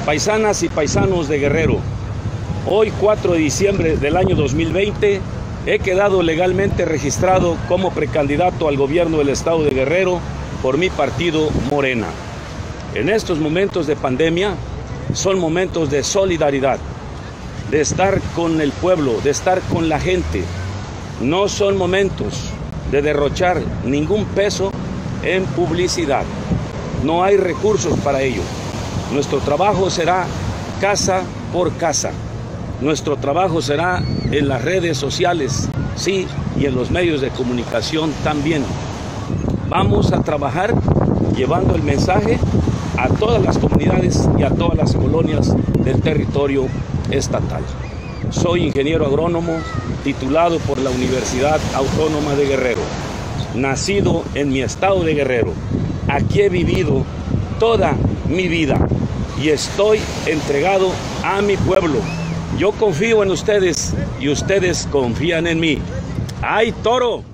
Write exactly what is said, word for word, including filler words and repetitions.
Paisanas y paisanos de Guerrero, hoy cuatro de diciembre del año dos mil veinte he quedado legalmente registrado como precandidato al gobierno del estado de Guerrero por mi partido Morena. En estos momentos de pandemia son momentos de solidaridad, de estar con el pueblo, de estar con la gente. No son momentos de derrochar ningún peso en publicidad. No hay recursos para ello. Nuestro trabajo será casa por casa. Nuestro trabajo será en las redes sociales, sí, y en los medios de comunicación también. Vamos a trabajar llevando el mensaje a todas las comunidades y a todas las colonias del territorio estatal. Soy ingeniero agrónomo titulado por la Universidad Autónoma de Guerrero, nacido en mi estado de Guerrero. Aquí he vivido toda mi vida y estoy entregado a mi pueblo. Yo confío en ustedes y ustedes confían en mí. ¡Ay, toro!